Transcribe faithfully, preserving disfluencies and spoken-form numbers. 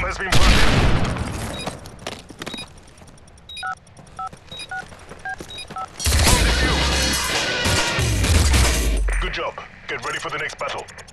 has been planted. Good job. Get ready for the next battle.